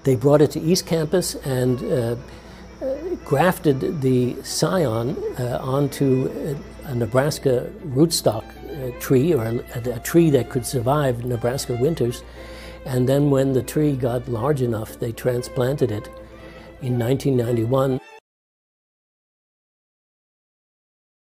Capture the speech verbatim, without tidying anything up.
They brought it to East Campus and uh, grafted the scion uh, onto a, a Nebraska rootstock uh, tree, or a, a tree that could survive Nebraska winters. And then when the tree got large enough, they transplanted it in nineteen ninety-one.